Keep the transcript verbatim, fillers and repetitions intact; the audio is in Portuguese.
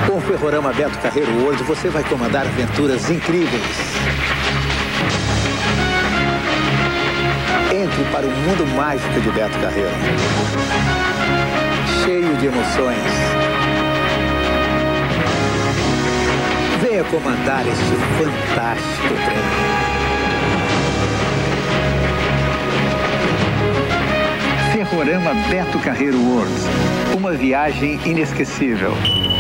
Com o Ferrorama Beto Carreiro World, você vai comandar aventuras incríveis. Entre para o mundo mágico de Beto Carreiro. Cheio de emoções. Venha comandar este fantástico trem. Ferrorama Beto Carreiro World. Uma viagem inesquecível.